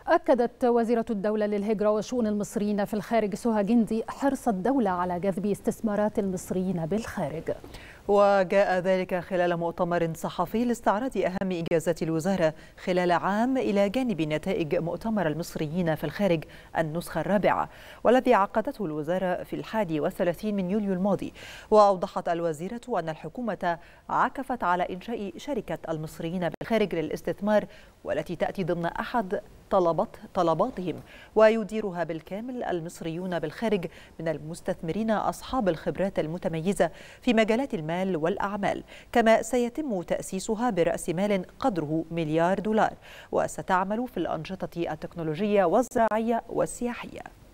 أكدت وزيرة الدولة للهجرة وشؤون المصريين في الخارج سهى جندي حرص الدولة على جذب استثمارات المصريين بالخارج. وجاء ذلك خلال مؤتمر صحفي لاستعراض أهم إنجازات الوزارة خلال عام إلى جانب نتائج مؤتمر المصريين في الخارج النسخة الرابعة، والذي عقدته الوزارة في 31 من يوليو الماضي. وأوضحت الوزيرة أن الحكومة عكفت على إنشاء شركة المصريين بالخارج للاستثمار، والتي تأتي ضمن أحد طلباتهم، ويديرها بالكامل المصريون بالخارج من المستثمرين أصحاب الخبرات المتميزة في مجالات المال والأعمال. كما سيتم تأسيسها برأس مال قدره $1 مليار، وستعمل في الأنشطة التكنولوجية والزراعية والسياحية.